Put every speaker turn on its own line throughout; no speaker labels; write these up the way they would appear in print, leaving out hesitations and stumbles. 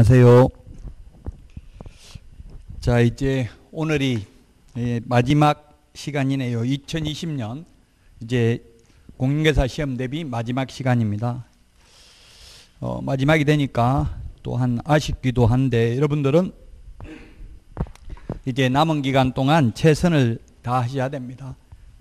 안녕하세요. 자, 이제 오늘이 마지막 시간이네요. 2020년 이제 공인중개사 시험 대비 마지막 시간입니다. 마지막이 되니까 또한 아쉽기도 한데 여러분들은 이제 남은 기간 동안 최선을 다하셔야 됩니다.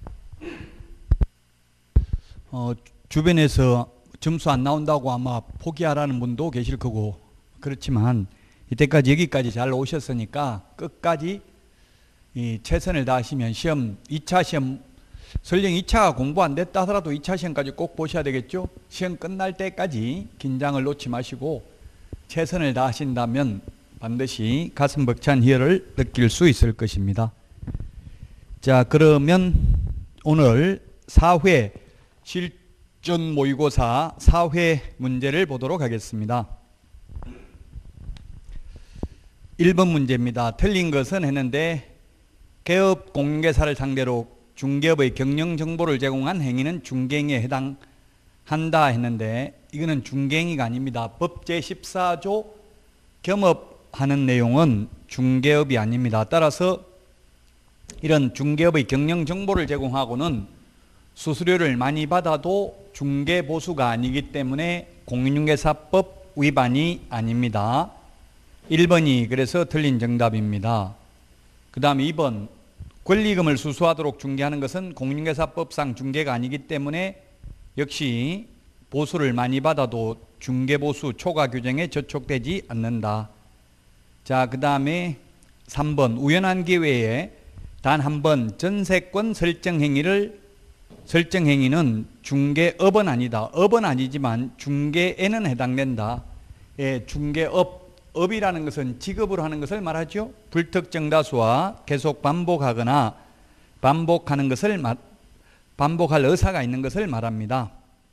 주변에서 점수 안 나온다고 아마 포기하라는 분도 계실 거고, 그렇지만 이때까지 여기까지 잘 오셨으니까 끝까지 최선을 다하시면 시험 2차 시험, 설령 2차가 공부 안 됐다 하더라도 2차 시험까지 꼭 보셔야 되겠죠. 시험 끝날 때까지 긴장을 놓지 마시고 최선을 다하신다면 반드시 가슴 벅찬 희열을 느낄 수 있을 것입니다. 자, 그러면 오늘 4회 실전 모의고사 4회 문제를 보도록 하겠습니다. 1번 문제입니다. 틀린 것은 했는데 개업 공인중개사를 상대로 중개업의 경영 정보를 제공한 행위는 중개행위에 해당한다 했는데, 이거는 중개행위가 아닙니다. 법 제14조 겸업하는 내용은 중개업이 아닙니다. 따라서 이런 중개업의 경영 정보를 제공하고는 수수료를 많이 받아도 중개보수가 아니기 때문에 공인중개사법 위반이 아닙니다. 1번이 그래서 틀린 정답입니다. 그 다음 2번, 권리금을 수수하도록 중개하는 것은 공인중개사법상 중개가 아니기 때문에 역시 보수를 많이 받아도 중개보수 초과 규정에 저촉되지 않는다. 자, 그 다음에 3번, 우연한 기회에 단 한 번 전세권 설정행위는 중개업은 아니다. 업은 아니지만 중개에는 해당된다. 예, 업이라는 것은 직업으로 하는 것을 말하죠. 불특정 다수와 계속 반복하거나 반복할 의사가 있는 것을 말합니다.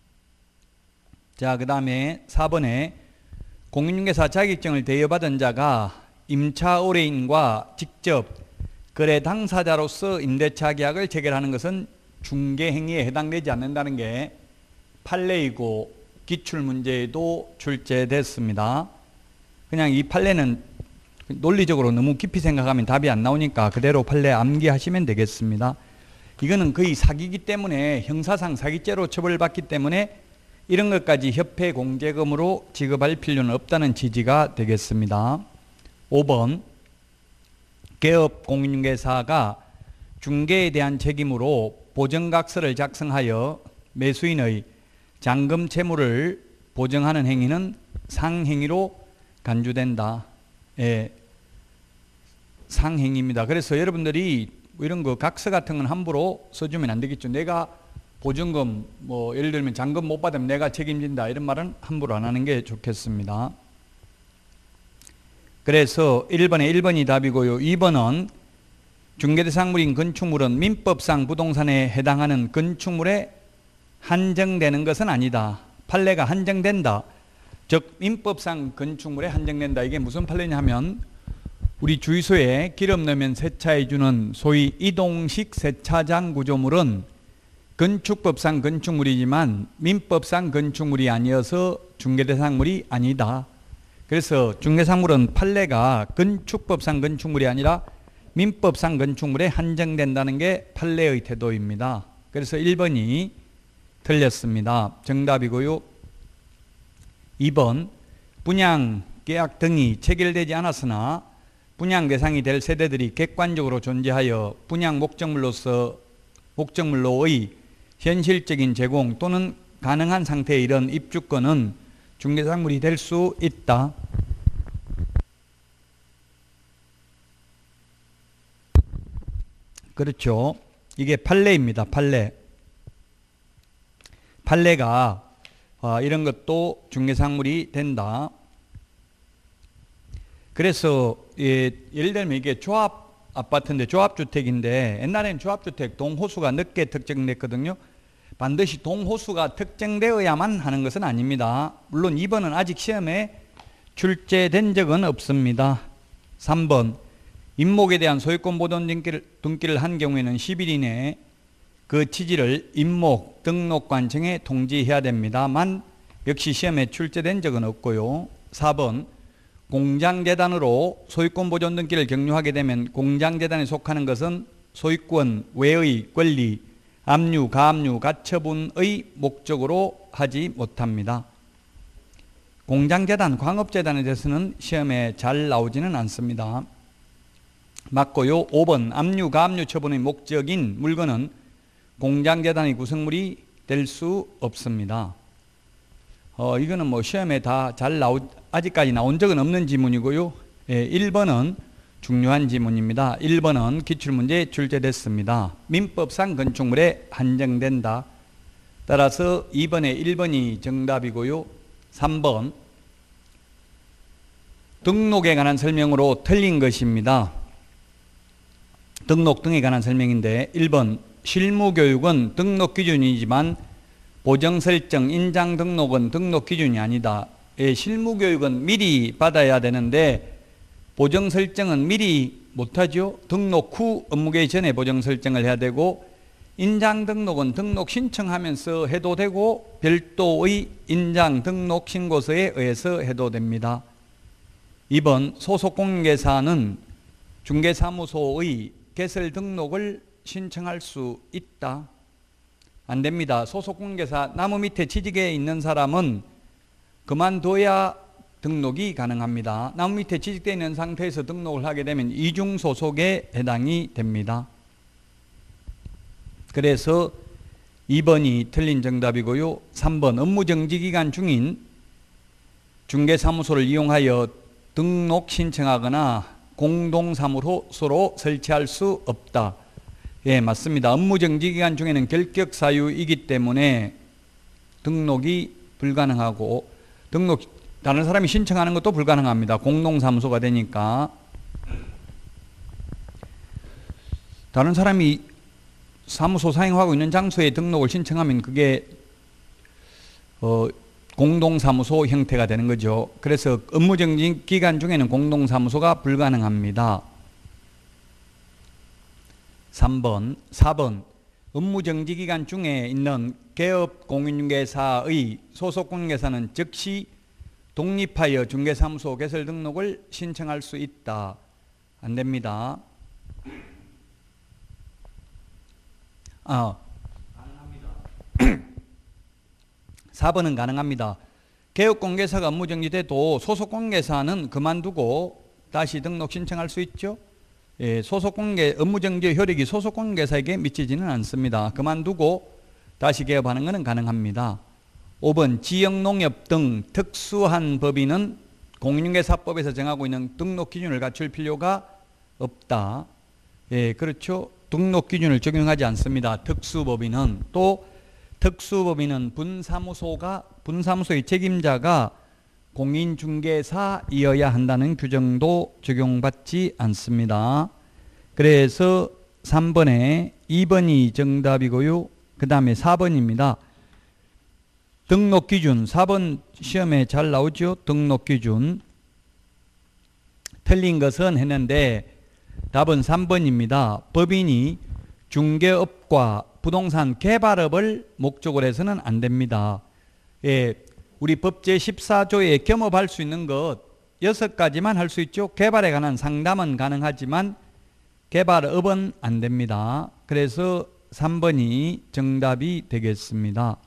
자, 그 다음에 4번에 공인중개사 자격증을 대여받은 자가 임차 의뢰인과 직접 거래 당사자로서 임대차 계약을 체결하는 것은 중개행위에 해당되지 않는다는 게 판례이고 기출문제에도 출제됐습니다. 그냥 이 판례는 논리적으로 너무 깊이 생각하면 답이 안 나오니까 그대로 판례 암기하시면 되겠습니다. 이거는 거의 사기이기 때문에 형사상 사기죄로 처벌받기 때문에 이런 것까지 협회 공제금으로 지급할 필요는 없다는 취지가 되겠습니다. 5번, 개업 공인중개사가 중개에 대한 책임으로 보증각서를 작성하여 매수인의 잔금 채무를 보증하는 행위는 상행위로 간주된다. 예, 상행위입니다. 그래서 여러분들이 이런 거 각서 같은 건 함부로 써주면 안 되겠죠. 내가 보증금 예를 들면 잔금 못 받으면 내가 책임진다, 이런 말은 함부로 안 하는 게 좋겠습니다. 그래서 1번이 답이고요. 2번은 중개대상물인 건축물은 민법상 부동산에 해당하는 건축물에 한정되는 것은 아니다. 판례가 한정된다. 즉 민법상 건축물에 한정된다. 이게 무슨 판례냐 하면 우리 주유소에 기름 넣으면 세차해 주는 소위 이동식 세차장 구조물은 건축법상 건축물이지만 민법상 건축물이 아니어서 중개대상물이 아니다. 그래서 중개상물은 판례가 건축법상 건축물이 아니라 민법상 건축물에 한정된다는 게 판례의 태도입니다. 그래서 1번이 틀렸습니다. 정답이고요. 2번, 분양, 계약 등이 체결되지 않았으나 분양 대상이 될 세대들이 객관적으로 존재하여 분양 목적물로의 현실적인 제공 또는 가능한 상태에 이른 입주권은 중개상물이 될 수 있다. 그렇죠. 이게 판례입니다. 판례가 이런 것도 중개상물이 된다. 그래서 예를 들면 이게 조합 아파트인데 조합주택인데, 옛날에는 조합주택 동호수가 늦게 특정됐거든요. 반드시 동호수가 특정되어야만 하는 것은 아닙니다. 물론 2번은 아직 시험에 출제된 적은 없습니다. 3번, 임목에 대한 소유권 보존 등기를 한 경우에는 10일 이내에 그 취지를 임목 등록관청에 통지해야 됩니다만 역시 시험에 출제된 적은 없고요. 4번, 공장재단으로 소유권 보존 등기를 격려하게 되면 공장재단에 속하는 것은 소유권 외의 권리, 압류, 가압류, 가처분의 목적으로 하지 못합니다. 공장재단, 광업재단에 대해서는 시험에 잘 나오지는 않습니다. 맞고요. 5번 압류, 가압류 처분의 목적인 물건은 공장재단의 구성물이 될 수 없습니다. 이거는 뭐 시험에 다 아직까지 나온 적은 없는 지문이고요. 1번은 중요한 지문입니다. 1번은 기출문제 출제됐습니다. 민법상 건축물에 한정된다. 따라서 2번에 1번이 정답이고요. 3번 등록에 관한 설명으로 틀린 것입니다. 등록 등에 관한 설명인데 1번 실무교육은 등록 기준이지만 보정설정, 인장등록은 등록 기준이 아니다. 실무교육은 미리 받아야 되는데 보정설정은 미리 못하죠. 등록 후 업무개시 전에 보정설정을 해야 되고 인장등록은 등록 신청하면서 해도 되고 별도의 인장등록신고서에 의해서 해도 됩니다. 2번 소속공인중개사는 중개사무소의 개설 등록을 신청할 수 있다. 안 됩니다. 소속공인중개사 나무 밑에 취직해 있는 사람은 그만둬야 등록이 가능합니다. 나무 밑에 취직되어 있는 상태에서 등록을 하게 되면 이중소속에 해당이 됩니다. 그래서 2번이 틀린 정답이고요. 3번 업무정지기간 중인 중개사무소를 이용하여 등록 신청하거나 공동사무소로 설치할 수 없다. 예, 맞습니다. 업무정지기간 중에는 결격사유이기 때문에 등록이 불가능하고 다른 사람이 신청하는 것도 불가능합니다. 공동사무소가 되니까. 다른 사람이 사무소 사용하고 있는 장소에 등록을 신청하면 그게 공동사무소 형태가 되는 거죠. 그래서 업무정지 기간 중에는 공동사무소가 불가능합니다. 3번, 4번 업무정지 기간 중에 있는 개업공인중개사의 소속공인중개사는 즉시 독립하여 중개사무소 개설 등록을 신청할 수 있다. 안 됩니다. 가능합니다. 4번은 가능합니다. 개업공개사가 업무정지돼도 소속공개사는 그만두고 다시 등록 신청할 수 있죠. 예, 업무정지 효력이 소속공개사에게 미치지는 않습니다. 그만두고 다시 개업하는 것은 가능합니다. 5번 지역농협 등 특수한 법인은 공인중개사법에서 정하고 있는 등록 기준을 갖출 필요가 없다. 예, 그렇죠. 등록 기준을 적용하지 않습니다. 특수법인은. 또 특수법인은 분사무소의 책임자가 공인중개사이어야 한다는 규정도 적용받지 않습니다. 그래서 3번에 2번이 정답이고요. 그 다음에 4번입니다. 등록기준 4번 시험에 잘 나오죠. 등록기준 틀린 것은 했는데 답은 3번입니다. 법인이 중개업과 부동산 개발업을 목적으로 해서는 안 됩니다. 예, 우리 법 제14조에 겸업할 수 있는 것 6가지만 할 수 있죠. 개발에 관한 상담은 가능하지만 개발업은 안 됩니다. 그래서 3번이 정답이 되겠습니다.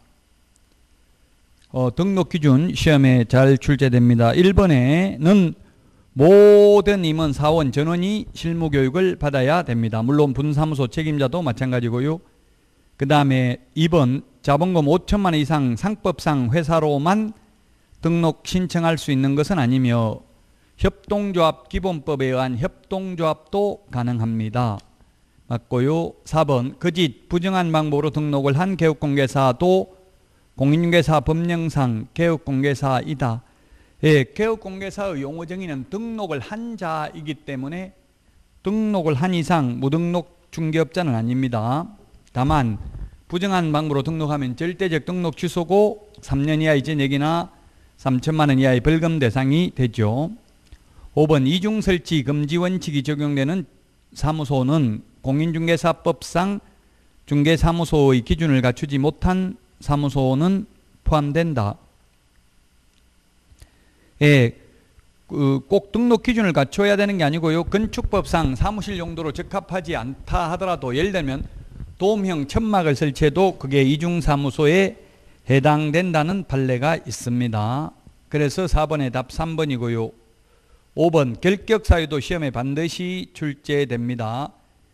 등록기준 시험에 잘 출제됩니다. 1번에는 모든 임원, 사원, 전원이 실무교육을 받아야 됩니다. 물론 분사무소 책임자도 마찬가지고요. 그 다음에 2번 자본금 5천만 원 이상 상법상 회사로만 등록 신청할 수 있는 것은 아니며 협동조합 기본법에 의한 협동조합도 가능합니다. 맞고요. 4번 거짓 부정한 방법으로 등록을 한 개업공개사도 공인중개사 법령상 개업공개사이다. 예, 개업공개사의 용어 정의는 등록을 한 자이기 때문에 등록을 한 이상 무등록 중개업자는 아닙니다. 다만 부정한 방법으로 등록하면 절대적 등록 취소고 3년 이하의 전역이나 3천만 원 이하의 벌금 대상이 되죠. 5번 이중설치 금지 원칙이 적용되는 사무소는 공인중개사법상 중개사무소의 기준을 갖추지 못한 사무소는 포함된다. 예, 꼭 등록 기준을 갖춰야 되는 게 아니고요. 건축법상 사무실 용도로 적합하지 않다 하더라도 예를 들면 도움형 천막을 설치해도 그게 이중사무소에 해당된다는 판례가 있습니다. 그래서 4번의 답 3번이고요. 5번 결격사유도 시험에 반드시 출제됩니다.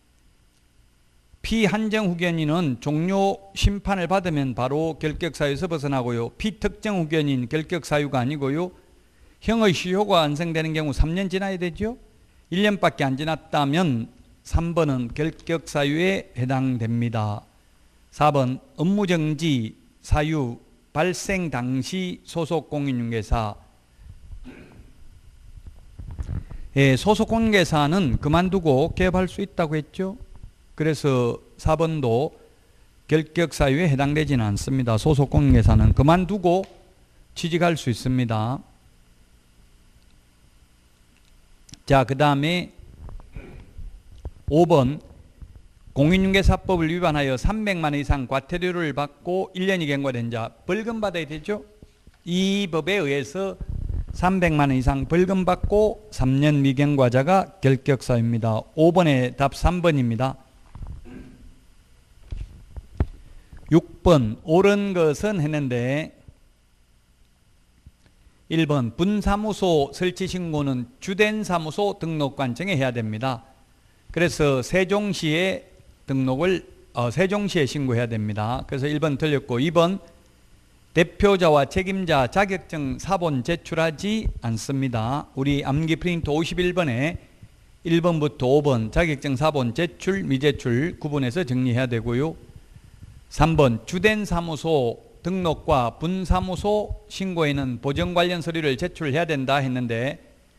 피한정 후견인은 종료 심판을 받으면 바로 결격사유에서 벗어나고요. 피특정 후견인 결격사유가 아니고요. 형의 시효가 완성되는 경우 3년 지나야 되죠. 1년밖에 안 지났다면 3번은 결격사유에 해당됩니다. 4번 업무정지 사유 발생 당시 소속 공인중개사. 소속 공인중개사는 그만두고 개업할 수 있다고 했죠. 그래서 4번도 결격사유에 해당되지는 않습니다. 소속 공인중개사는 그만두고 취직할 수 있습니다. 자, 그 다음에 5번 공인중개사법을 위반하여 300만 원 이상 과태료를 받고 1년이 경과된 자 벌금 받아야 되죠. 이 법에 의해서 300만 원 이상 벌금 받고 3년 미경과자가 결격사유입니다. 5번의 답 3번입니다. 6번 옳은 것은 했는데 1번 분사무소 설치 신고는 주된 사무소 등록관청에 해야 됩니다. 그래서 세종시에 세종시에 신고해야 됩니다. 그래서 1번 틀렸고 2번 대표자와 책임자 자격증 사본 제출하지 않습니다. 우리 암기 프린트 51번에 1번부터 5번 자격증 사본 제출 미제출 구분해서 정리해야 되고요. 3번 주된 사무소 등록과 분사무소 신고에는 보정 관련 서류를 제출해야 된다 했는데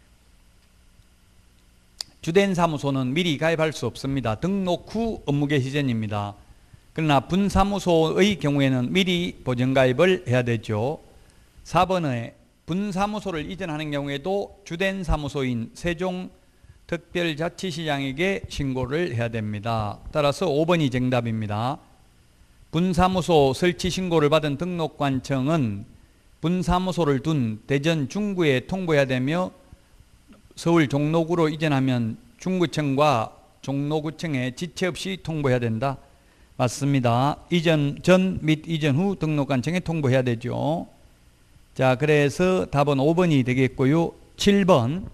주된 사무소는 미리 가입할 수 없습니다. 등록 후 업무 개시 전입니다. 그러나 분사무소의 경우에는 미리 보정 가입을 해야 되죠. 4번에 분사무소를 이전하는 경우에도 주된 사무소인 세종특별자치시장에게 신고를 해야 됩니다. 따라서 5번이 정답입니다. 분사무소 설치 신고를 받은 등록관청은 분사무소를 둔 대전 중구에 통보해야 되며 서울 종로구로 이전하면 중구청과 종로구청에 지체 없이 통보해야 된다. 맞습니다. 이전 전 및 이전 후 등록관청에 통보해야 되죠. 자, 그래서 답은 5번이 되겠고요. 7번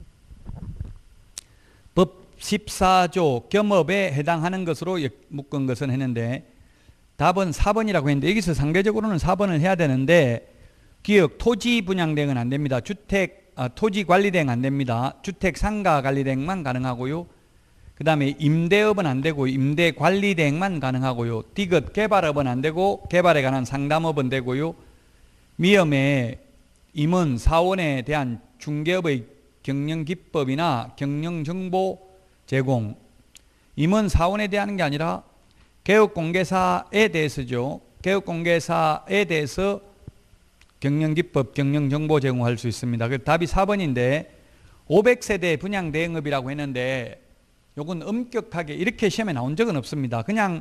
법 14조 겸업에 해당하는 것으로 묶은 것은 했는데 답은 4번이라고 했는데 여기서 상대적으로는 4번을 해야 되는데 기억 토지 분양 대행은 안 됩니다. 토지 관리 대행 안 됩니다. 주택 상가 관리 대행만 가능하고요. 그 다음에 임대업은 안 되고 임대 관리 대행만 가능하고요. 디귿 개발업은 안 되고 개발에 관한 상담업은 되고요. 미음에 임원 사원에 대한 중개업의 경영 기법이나 경영 정보 제공. 임원 사원에 대한 게 아니라 개업공개사에 대해서죠. 개업공개사에 대해서 경영기법, 경영정보 제공할 수 있습니다. 그래서 답이 4번인데 500세대 분양대행업이라고 했는데 요건 엄격하게 이렇게 시험에 나온 적은 없습니다. 그냥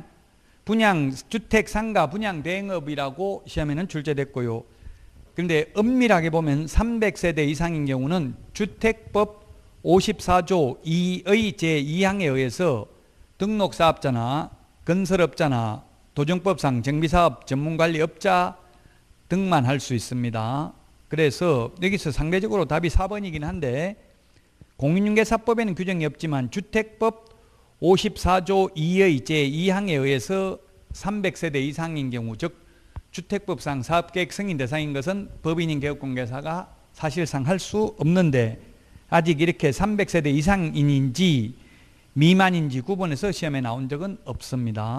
주택상가 분양대행업이라고 시험에는 출제됐고요. 그런데 엄밀하게 보면 300세대 이상인 경우는 주택법 54조 2의 제2항에 의해서 등록사업자나 건설업자나 도정법상 정비사업 전문관리업자 등만 할 수 있습니다. 그래서 여기서 상대적으로 답이 4번이긴 한데 공인중개사법에는 규정이 없지만 주택법 54조 2의 제2항에 의해서 300세대 이상인 경우 즉 주택법상 사업계획 승인 대상인 것은 법인인 개업공개사가 사실상 할 수 없는데 아직 이렇게 300세대 이상인지 미만인지 구분해서 시험에 나온 적은 없습니다.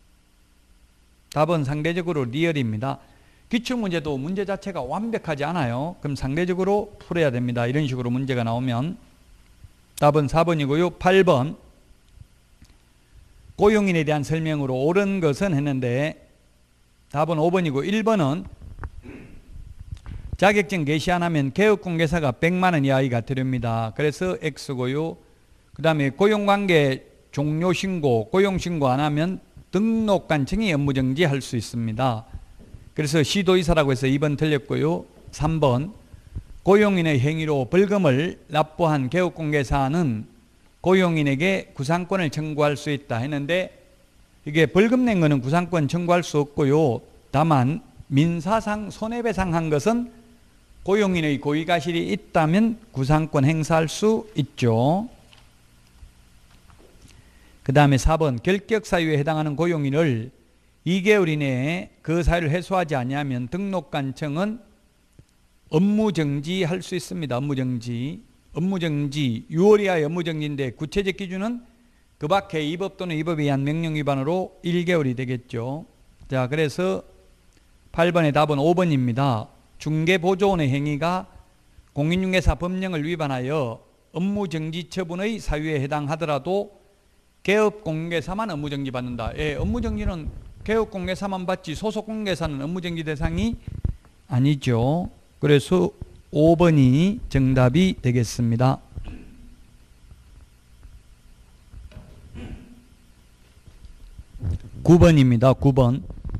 답은 상대적으로 리얼입니다. 기출문제도 문제 자체가 완벽하지 않아요. 그럼 상대적으로 풀어야 됩니다. 이런 식으로 문제가 나오면 답은 4번이고요. 8번 고용인에 대한 설명으로 옳은 것은 했는데 답은 5번이고 1번은 자격증 개시 안 하면 개업공개사가 100만 원 이하의 과태료입니다. 그래서 X고요. 그 다음에 고용관계 종료신고, 고용신고 안 하면 등록관청이 업무정지 할 수 있습니다. 그래서 시도이사라고 해서 2번 틀렸고요. 3번 고용인의 행위로 벌금을 납부한 개업공개사는 고용인에게 구상권을 청구할 수 있다 했는데, 이게 벌금 낸 거는 구상권 청구할 수 없고요. 다만 민사상 손해배상한 것은 고용인의 고의가실이 있다면 구상권 행사할 수 있죠. 그 다음에 4번 결격사유에 해당하는 고용인을 2개월 이내에 그 사유를 해소하지 아니하면 등록관청은 업무정지할 수 있습니다. 업무정지 6월 이하의 업무정지인데 구체적 기준은 그 밖에 위법 또는 위법에 의한 명령 위반으로 1개월이 되겠죠. 자, 그래서 8번의 답은 5번입니다. 중개보조원의 행위가 공인중개사 법령을 위반하여 업무정지 처분의 사유에 해당하더라도 개업공개사만 업무정지 받는다. 예, 업무정지는 개업공개사만 받지 소속공개사는 업무정지 대상이 아니죠. 그래서 5번이 정답이 되겠습니다. 9번입니다. 9번.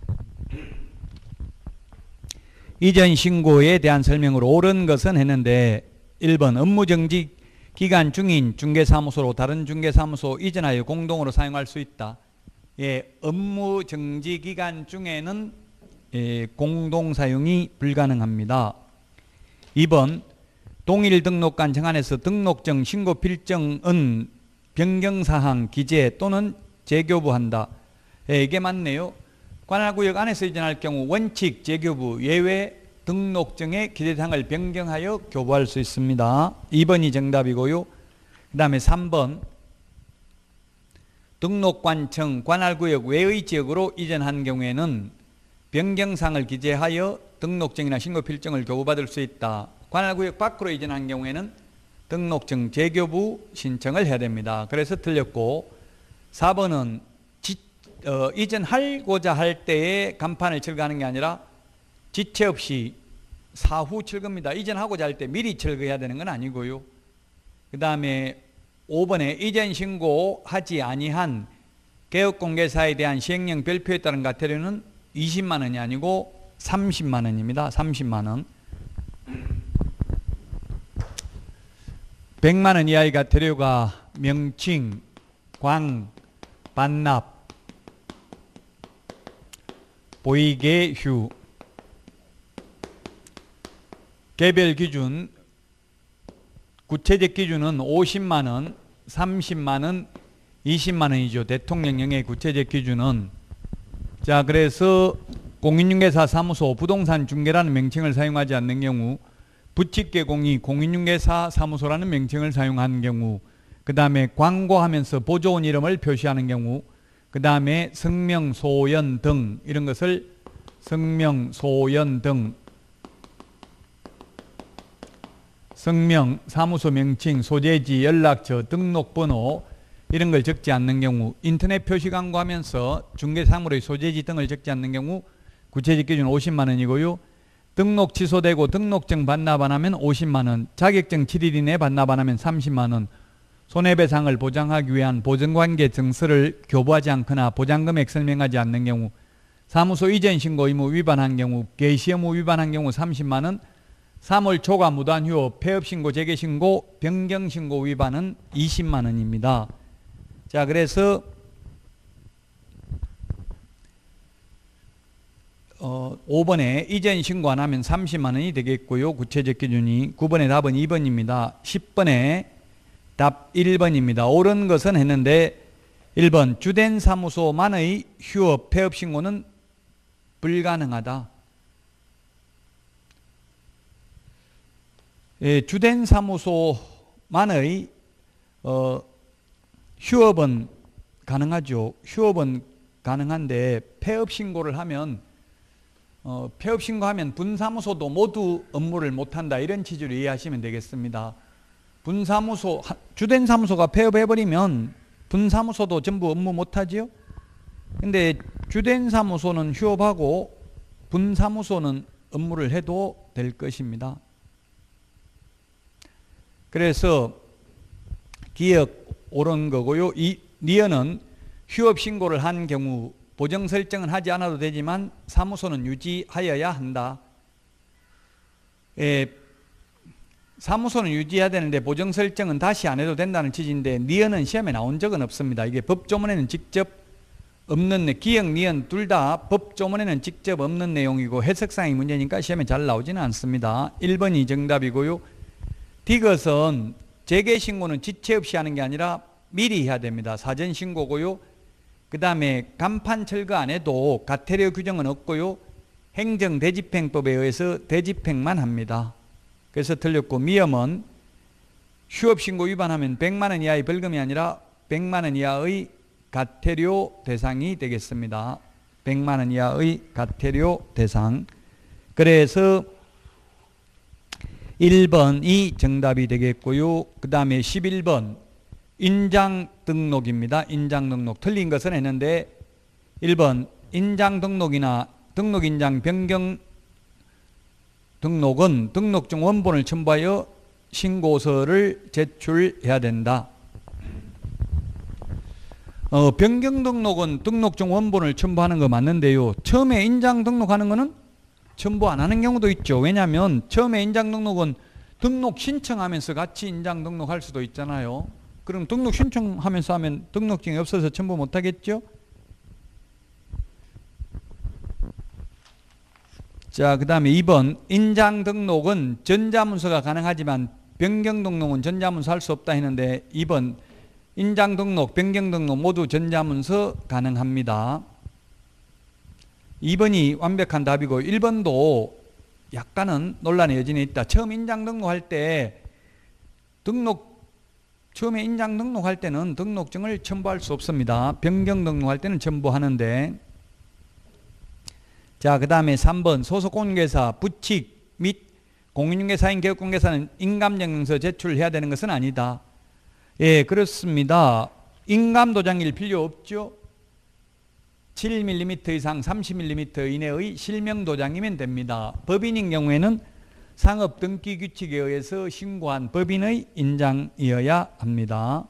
이전 신고에 대한 설명으로 옳은 것은 했는데 1번 업무정지 기간 중인 중개사무소로 다른 중개사무소 이전하여 공동으로 사용할 수 있다. 예, 업무정지 기간 중에는 공동사용이 불가능합니다. 2번 동일 등록관 정안에서 등록증 신고 필정은 변경사항 기재 또는 재교부한다. 예, 이게 맞네요. 관할구역 안에서 이전할 경우 원칙 재교부 예외 등록증의 기재사항을 변경하여 교부할 수 있습니다. 2번이 정답이고요. 그 다음에 3번 등록관청 관할구역 외의 지역으로 이전한 경우에는 변경사항을 기재하여 등록증이나 신고필증을 교부받을 수 있다. 관할구역 밖으로 이전한 경우에는 등록증 재교부 신청을 해야 됩니다. 그래서 틀렸고 4번은 이전하고자 할 때에 간판을 철거하는 게 아니라 지체 없이 사후 철거입니다. 이전하고자 할 때 미리 철거해야 되는 건 아니고요. 그 다음에 5번에 이전 신고하지 아니한 개업공개사에 대한 시행령 별표에 따른 과태료는 20만 원이 아니고 30만 원입니다. 30만 원. 100만 원 이하의 과태료가 명칭, 광, 반납, 보이개휴. 개별 기준, 구체적 기준은 50만 원, 30만 원, 20만 원이죠. 대통령령의 구체적 기준은. 자, 그래서 공인중개사 사무소 부동산 중개라는 명칭을 사용하지 않는 경우, 부칙개공이 공인중개사 사무소라는 명칭을 사용하는 경우, 그 다음에 광고하면서 보조원 이름을 표시하는 경우, 그 다음에 성명, 소연 등 이런 것을 성명, 소연 등 성명, 사무소 명칭, 소재지, 연락처, 등록번호 이런 걸 적지 않는 경우, 인터넷 표시 광고하면서 중개사물의 소재지 등을 적지 않는 경우 구체적 기준 50만 원이고요. 등록 취소되고 등록증 반납 안 하면 50만 원, 자격증 7일 이내 반납 안 하면 30만 원, 손해배상을 보장하기 위한 보증관계 증서를 교부하지 않거나 보장금액 설명하지 않는 경우, 사무소 이전 신고 의무 위반한 경우, 개시 의무 위반한 경우 30만 원, 3월 초과 무단 휴업, 폐업신고, 재개신고, 변경신고 위반은 20만 원입니다. 자, 그래서 5번에 이전 신고 안 하면 30만 원이 되겠고요. 구체적 기준이. 9번의 답은 2번입니다. 10번에 답 1번입니다. 옳은 것은 했는데 1번 주된 사무소만의 휴업, 폐업 신고는 불가능하다. 예, 주된 사무소만의 휴업은 가능하죠. 휴업은 가능한데 폐업 신고를 하면 폐업 신고하면 분사무소도 모두 업무를 못한다, 이런 취지로 이해하시면 되겠습니다. 분사무소, 주된 사무소가 폐업해버리면 분사무소도 전부 업무 못하지요. 근데 주된 사무소는 휴업하고 분사무소는 업무를 해도 될 것입니다. 그래서 기억 옳은 거고요. 니은은 휴업 신고를 한 경우 보정 설정은 하지 않아도 되지만 사무소는 유지하여야 한다. 사무소는 유지해야 되는데 보정 설정은 다시 안 해도 된다는 취지인데 니은은 시험에 나온 적은 없습니다. 이게 법조문에는 직접 없는 기역, 니은 둘 다 법조문에는 직접 없는 내용이고 해석상의 문제니까 시험에 잘 나오지는 않습니다. 1번이 정답이고요. 디귿은 재개신고는 지체 없이 하는 게 아니라 미리 해야 됩니다. 사전 신고고요. 그 다음에 간판 철거 안 해도 가태료 규정은 없고요. 행정대집행법에 의해서 대집행만 합니다. 그래서 틀렸고, 미음은 휴업신고 위반하면 100만 원 이하의 벌금이 아니라 100만 원 이하의 가태료 대상이 되겠습니다. 100만 원 이하의 가태료 대상. 그래서 1번이 정답이 되겠고요. 그 다음에 11번 인장등록입니다. 인장등록. 틀린 것은 했는데 1번 인장등록이나 등록인장 변경 등록은 등록증 원본을 첨부하여 신고서를 제출해야 된다. 변경 등록은 등록증 원본을 첨부하는 거 맞는데요. 처음에 인장 등록하는 거는 첨부 안 하는 경우도 있죠. 왜냐하면 처음에 인장 등록은 등록 신청하면서 같이 인장 등록할 수도 있잖아요. 그럼 등록 신청하면서 하면 등록증이 없어서 첨부 못 하겠죠? 자, 그 다음에 2번 인장 등록은 전자문서가 가능하지만 변경 등록은 전자문서 할 수 없다 했는데 2번 인장 등록, 변경 등록 모두 전자문서 가능합니다. 2번이 완벽한 답이고 1번도 약간은 논란의 여진이 있다. 처음 인장 등록할 때 처음에 인장 등록할 때는 등록증을 첨부할 수 없습니다. 변경 등록할 때는 첨부하는데. 자, 그 다음에 3번 소속공인중개사 부칙 및 공인중개사인 개업공개사는 인감증명서 제출해야 되는 것은 아니다. 예, 그렇습니다. 인감도장일 필요 없죠. 7mm 이상 30mm 이내의 실명도장이면 됩니다. 법인인 경우에는 상업등기규칙에 의해서 신고한 법인의 인장이어야 합니다.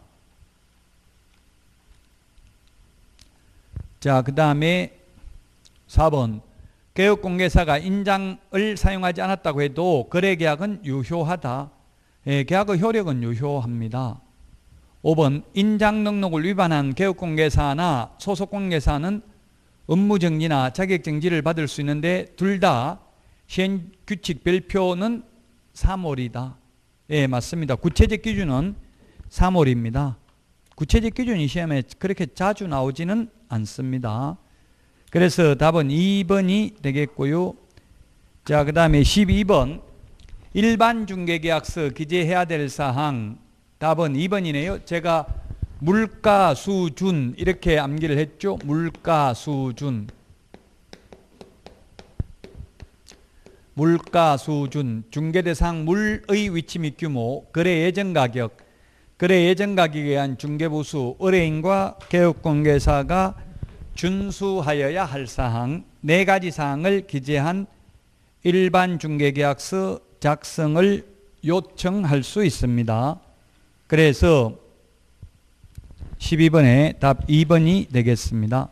자, 그 다음에 4번 개업공개사가 인장을 사용하지 않았다고 해도 거래계약은 유효하다. 예, 계약의 효력은 유효합니다. 5번 인장등록을 위반한 개업공개사나 소속공개사는 업무정지나 자격정지를 받을 수 있는데 둘 다 시행규칙 별표는 3월이다. 예, 맞습니다. 구체적 기준은 3월입니다. 구체적 기준이 시험에 그렇게 자주 나오지는 않습니다. 그래서 답은 2번이 되겠고요. 자, 그 다음에 12번 일반 중개계약서 기재해야 될 사항. 답은 2번이네요. 제가 물가 수준 이렇게 암기를 했죠. 물가 수준. 물가 수준, 중개대상 물의 위치 및 규모, 거래 예정 가격, 거래 예정 가격에 의한 중개보수, 의뢰인과 개업공개사가 준수하여야 할 사항 4가지 사항을 기재한 일반 중개계약서 작성을 요청할 수 있습니다. 그래서 12번에 답 2번이 되겠습니다.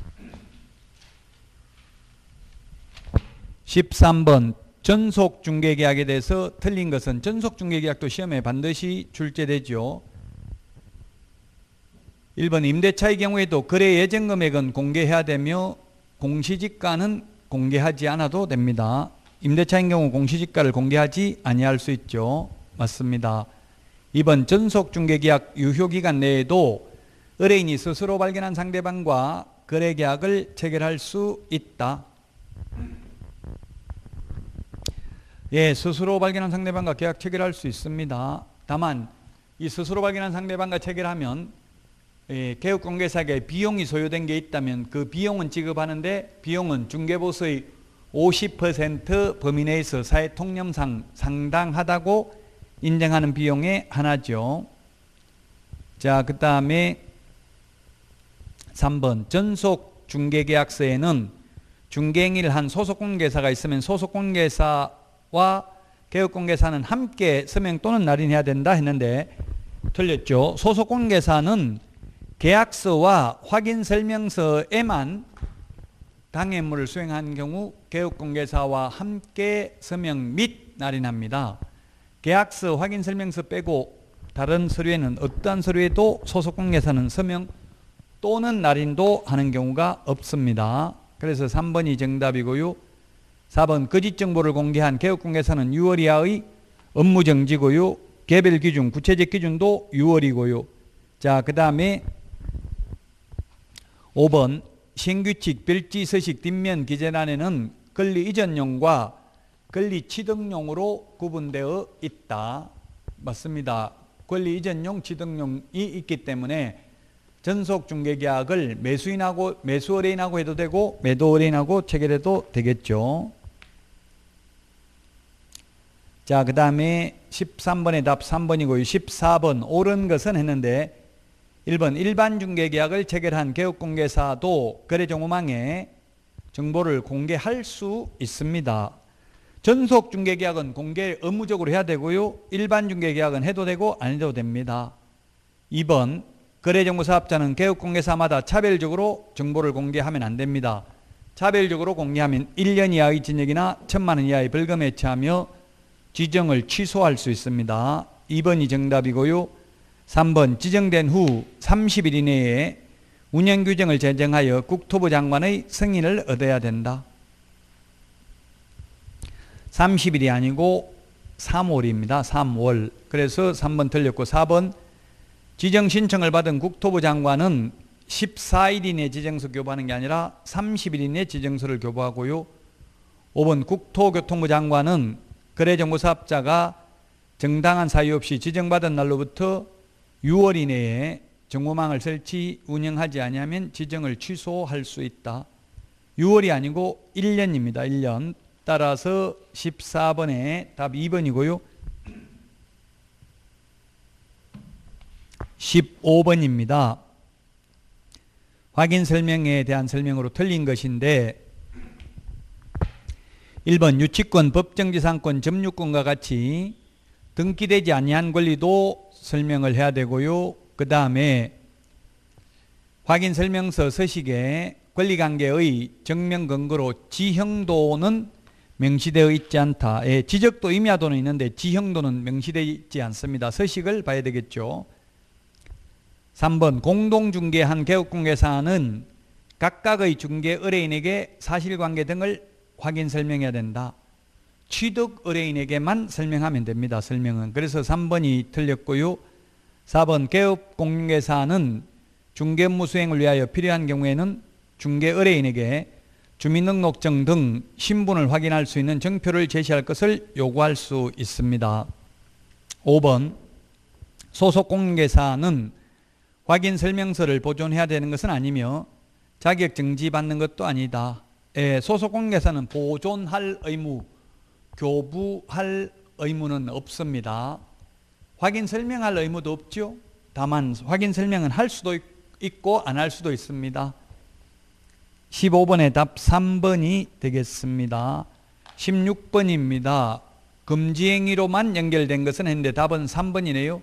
13번 전속중개계약에 대해서 틀린 것은 전속중개계약도 시험에 반드시 출제되죠. 1번 임대차의 경우에도 거래 예정 금액은 공개해야 되며 공시지가는 공개하지 않아도 됩니다. 임대차인 경우 공시지가를 공개하지 아니할 수 있죠. 맞습니다. 2번 전속중개계약 유효기간 내에도 의뢰인이 스스로 발견한 상대방과 거래계약을 체결할 수 있다. 예, 스스로 발견한 상대방과 계약 체결할 수 있습니다. 다만 이 스스로 발견한 상대방과 체결하면 개업공개사에게 비용이 소요된 게 있다면 그 비용은 지급하는데 비용은 중개보수의 50% 범위 내에서 사회 통념상 상당하다고 인정하는 비용의 하나죠. 자, 그 다음에 3번 전속 중개계약서에는 중개행위를 한 소속공개사가 있으면 소속공개사와 개업공개사는 함께 서명 또는 날인해야 된다 했는데 틀렸죠. 소속공개사는 계약서와 확인설명서에만 당해물을 수행한 경우 개업공개사와 함께 서명 및 날인합니다. 계약서, 확인설명서 빼고 다른 서류에는 어떠한 서류에도 소속공개사는 서명 또는 날인도 하는 경우가 없습니다. 그래서 3번이 정답이고요. 4번 거짓 정보를 공개한 개업공개사는 6월 이하의 업무정지고요. 개별 기준, 구체적 기준도 6월이고요. 자, 그 다음에 5번 신규칙, 별지, 서식, 뒷면 기재란에는 권리 이전용과 권리 취득용으로 구분되어 있다. 맞습니다. 권리 이전용, 취득용이 있기 때문에 전속 중개계약을 매수인하고 매수 의뢰인하고 해도 되고 매도 의뢰인하고 체결해도 되겠죠. 자, 그 다음에 13번의 답 3번이고요. 14번 옳은 것은 했는데 1번 일반 중개계약을 체결한 개업공개사도 거래정보망에 정보를 공개할 수 있습니다. 전속 중개계약은 공개 의무적으로 해야 되고요. 일반 중개계약은 해도 되고 안 해도 됩니다. 2번 거래정보사업자는 개업공개사마다 차별적으로 정보를 공개하면 안 됩니다. 차별적으로 공개하면 1년 이하의 징역이나 1,000만 원 이하의 벌금에 처하며 지정을 취소할 수 있습니다. 2번이 정답이고요. 3번 지정된 후 30일 이내에 운영규정을 제정하여 국토부 장관의 승인을 얻어야 된다. 30일이 아니고 3월입니다. 3월. 그래서 3번 틀렸고 4번 지정 신청을 받은 국토부 장관은 14일 이내 지정서 교부하는 게 아니라 30일 이내 지정서를 교부하고요. 5번 국토교통부 장관은 거래정보사업자가 정당한 사유 없이 지정받은 날로부터 6월 이내에 정보망을 설치, 운영하지 아니하면 지정을 취소할 수 있다. 6월이 아니고 1년입니다. 1년. 따라서 14번의 답 2번이고요. 15번입니다. 확인 설명에 대한 설명으로 틀린 것인데 1번 유치권, 법정지상권, 점유권과 같이 등기되지 아니한 권리도 설명을 해야 되고요. 그 다음에 확인설명서 서식에 권리관계의 증명 근거로 지형도는 명시되어 있지 않다. 예, 지적도 임야도는 있는데 지형도는 명시되어 있지 않습니다. 서식을 봐야 되겠죠. 3번 공동중개한 개업공개사는 각각의 중개 의뢰인에게 사실관계 등을 확인 설명해야 된다. 취득 의뢰인에게만 설명하면 됩니다. 설명은. 그래서 3번이 틀렸고요. 4번 개업공개사는 중개업무 수행을 위하여 필요한 경우에는 중개 의뢰인에게 주민등록증 등 신분을 확인할 수 있는 정표를 제시할 것을 요구할 수 있습니다. 5번 소속공개사는 확인 설명서를 보존해야 되는 것은 아니며 자격 정지받는 것도 아니다. 소속공개사는 보존할 의무, 교부할 의무는 없습니다. 확인 설명할 의무도 없죠. 다만 확인 설명은 할 수도 있고 안 할 수도 있습니다. 15번의 답 3번이 되겠습니다. 16번입니다. 금지행위로만 연결된 것은 했는데 답은 3번이네요.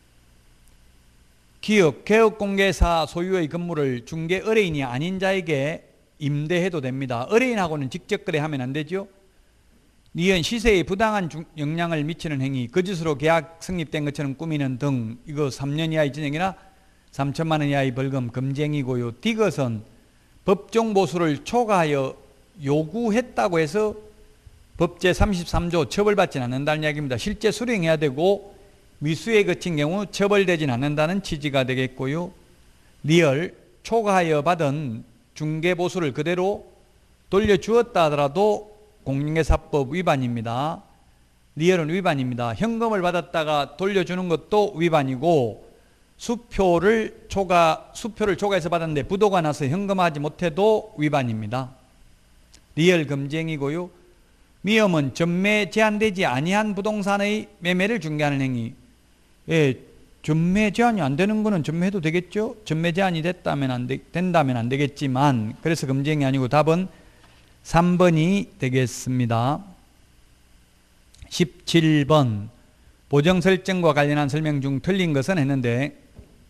기업, 개업공개사 소유의 건물을 중개 의뢰인이 아닌 자에게 임대해도 됩니다. 의뢰인하고는 직접 거래하면 안 되죠. 니은 시세에 부당한 영향을 미치는 행위, 거짓으로 계약 성립된 것처럼 꾸미는 등 이거 3년 이하의 징역이나 3천만 원 이하의 벌금 금지행위고요. 디귿은 법정 보수를 초과하여 요구했다고 해서 법제 33조 처벌받지는 않는다는 이야기입니다. 실제 수령해야 되고 미수에 거친 경우 처벌되진 않는다는 취지가 되겠고요. 리얼 초과하여 받은 중개보수를 그대로 돌려주었다 하더라도 공인중개사법 위반입니다. 리얼은 위반입니다. 현금을 받았다가 돌려주는 것도 위반이고 수표를 초과해서 받았는데 부도가 나서 현금화하지 못해도 위반입니다. 리얼 금지행위고요. 미음은 전매 제한되지 아니한 부동산의 매매를 중개하는 행위. 전매 제한이 안 되는 거는 전매해도 되겠죠? 전매 제한이 된다면 안 되겠지만 그래서 금지행위 아니고 답은 3번이 되겠습니다. 17번 보정 설정과 관련한 설명 중 틀린 것은 했는데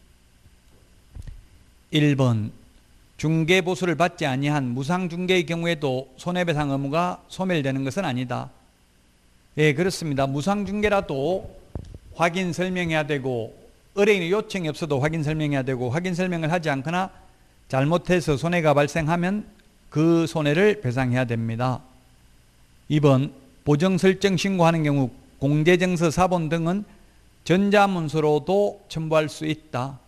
1번 중개보수를 받지 아니한 무상중개의 경우에도 손해배상 의무가 소멸되는 것은 아니다. 예, 그렇습니다. 무상중개라도 확인 설명해야 되고, 의뢰인의 요청이 없어도 확인 설명해야 되고, 확인 설명을 하지 않거나 잘못해서 손해가 발생하면 그 손해를 배상해야 됩니다. 2번, 보정 설정 신고하는 경우 공제증서 사본 등은 전자문서로도 첨부할 수 있다.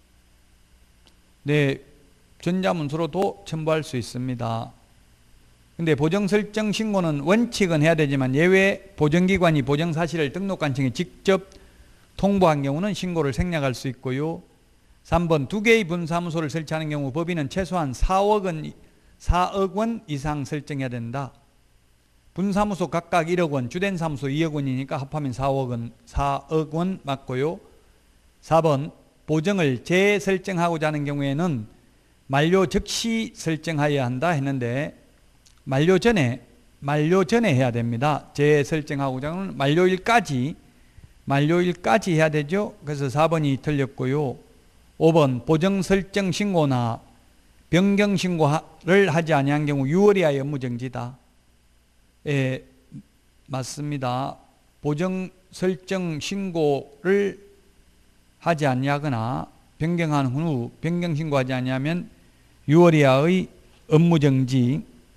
네, 전자문서로도 첨부할 수 있습니다. 근데 보정 설정 신고는 원칙은 해야 되지만 예외 보정기관이 보정사실을 등록관청에 직접 통보한 경우는 신고를 생략할 수 있고요. 3번, 2개의 분사무소를 설치하는 경우 법인은 최소한 4억 원 이상 설정해야 된다. 분사무소 각각 1억 원, 주된 사무소 2억 원이니까 합하면 4억 원 맞고요. 4번, 보정을 재설정하고자 하는 경우에는 만료 즉시 설정하여야 한다 했는데 만료 전에 해야 됩니다. 재설정하고자 하는 만료일까지 해야 되죠. 그래서 4번이 틀렸고요. 5번, 보정 설정 신고나 변경 신고를 하지 아니한 경우 6월 이하의 업무 정지다. 예, 맞습니다. 보정 설정 신고를 하지 아니하거나 변경한 후 변경 신고하지 아니하면 6월 이하의 업무 정지에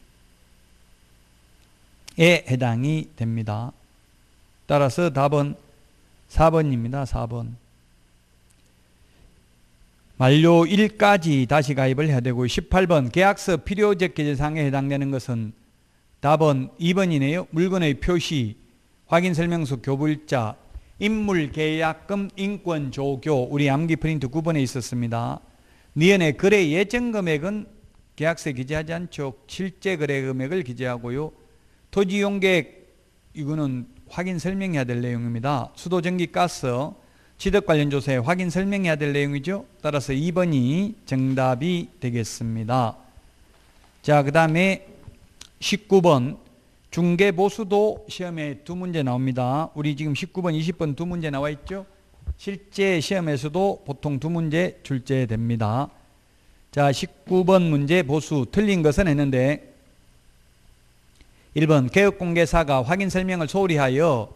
해당이 됩니다. 따라서 답은 4번입니다. 4번. 만료일까지 다시 가입을 해야 되고 18번, 계약서 필요적 계제사항에 해당되는 것은 답은 2번이네요. 물건의 표시, 확인설명서 교부일자, 인물계약금, 인권조교, 우리 암기 프린트 9번에 있었습니다. 니은의 거래 예정금액은 계약서에 기재하지 않죠. 실제 거래 금액을 기재하고요. 토지이용계획, 이거는 확인 설명해야 될 내용입니다. 수도, 전기, 가스, 취득 관련 조사에 확인 설명해야 될 내용이죠. 따라서 2번이 정답이 되겠습니다. 자, 그 다음에 19번 중개보수도 시험에 2문제 나옵니다. 우리 지금 19번, 20번 2문제 나와 있죠. 실제 시험에서도 보통 2문제 출제됩니다. 자, 19번 문제 보수 틀린 것은 했는데 1번, 개업공개사가 확인 설명을 소홀히 하여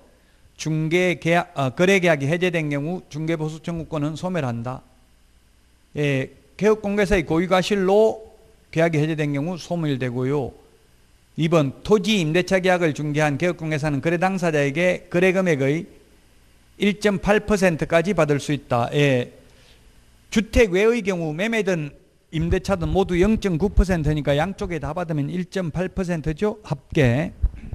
거래계약이 해제된 경우 중개보수 청구권은 소멸한다. 예, 개업공개사의 고의과실로 계약이 해제된 경우 소멸되고요. 2번, 토지 임대차 계약을 중개한 개업공개사는 거래 당사자에게 거래 금액의 1.8%까지 받을 수 있다. 예, 주택 외의 경우 매매든 임대차든 모두 0.9%니까 양쪽에 다 받으면 1.8%죠. 합계.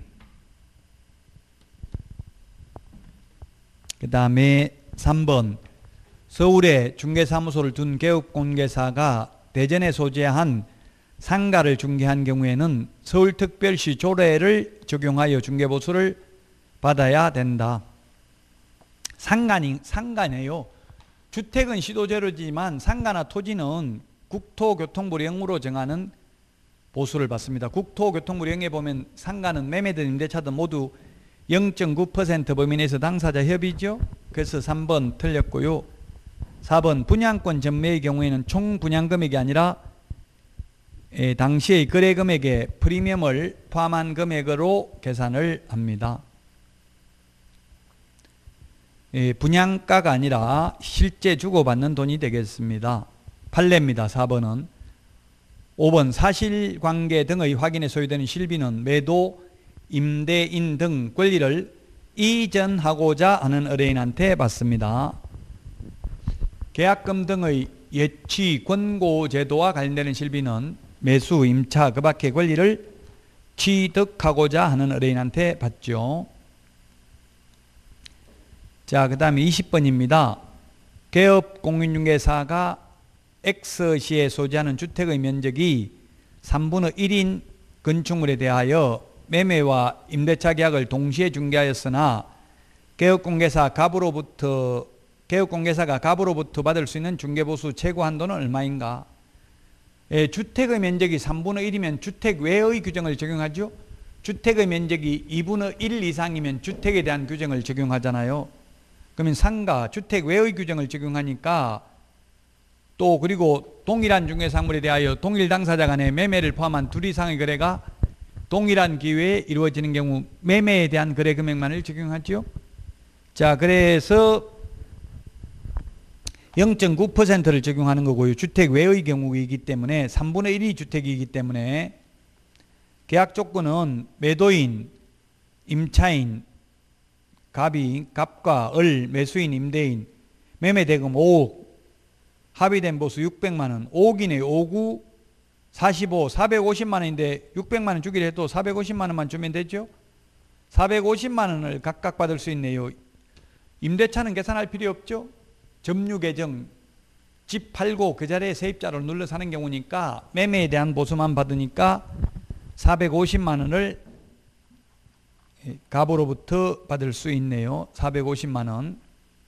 그 다음에 3번, 서울에 중개사무소를 둔 개업공개사가 대전에 소재한 상가를 중개한 경우에는 서울특별시 조례를 적용하여 중개보수를 받아야 된다. 상가네요. 주택은 시도제로지만 상가나 토지는 국토교통부령으로 정하는 보수를 받습니다. 국토교통부령에 보면 상가는 매매든 임대차든 모두 0.9% 범위 내에서 당사자 협의죠. 그래서 3번 틀렸고요. 4번, 분양권 전매의 경우에는 총 분양금액이 아니라 당시의 거래금액에 프리미엄을 포함한 금액으로 계산을 합니다. 분양가가 아니라 실제 주고받는 돈이 되겠습니다. 판례입니다. 4번은. 5번, 사실관계 등의 확인에 소요되는 실비는 매도, 임대인 등 권리를 이전하고자 하는 의뢰인한테 받습니다. 계약금 등의 예치, 권고 제도와 관련되는 실비는 매수, 임차, 그 밖의 권리를 취득하고자 하는 의뢰인한테 받죠. 자, 그 다음에 20번입니다. 개업공인중개사가 X시에 소지하는 주택의 면적이 3분의 1인 건축물에 대하여 매매와 임대차 계약을 동시에 중개하였으나 개업공개사가 갑으로부터 받을 수 있는 중개보수 최고 한도는 얼마인가? 주택의 면적이 3분의 1이면 주택 외의 규정을 적용하죠. 주택의 면적이 2분의 1 이상이면 주택에 대한 규정을 적용하잖아요. 그러면 상가, 주택 외의 규정을 적용하니까 또 그리고 동일한 중개사물에 대하여 동일 당사자 간의 매매를 포함한 둘 이상의 거래가 동일한 기회에 이루어지는 경우 매매에 대한 거래 금액만을 적용하죠. 자, 그래서 0.9%를 적용하는 거고요. 주택 외의 경우이기 때문에 3분의 1이 주택이기 때문에 계약 조건은 매도인, 임차인, 갑과 을, 매수인, 임대인, 매매대금 5억, 합의된 보수 600만 원, 5억이네요. 5구 45, 450만 원인데 600만 원 주기로 해도 450만 원만 주면 되죠. 450만 원을 각각 받을 수 있네요. 임대차는 계산할 필요 없죠. 점유 계정, 집 팔고 그 자리에 세입자를 눌러 사는 경우니까 매매에 대한 보수만 받으니까 450만 원을 갑으로부터 받을 수 있네요. 450만 원.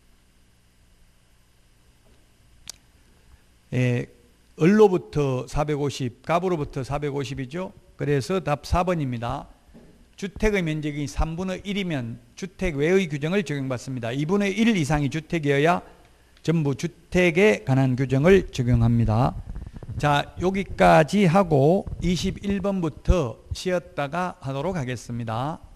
을로부터 450, 갑으로부터 450이죠. 그래서 답 4번입니다. 주택의 면적이 3분의 1이면 주택 외의 규정을 적용받습니다. 2분의 1 이상이 주택이어야 전부 주택에 관한 규정을 적용합니다. 자, 여기까지 하고 21번부터 쉬었다가 하도록 하겠습니다.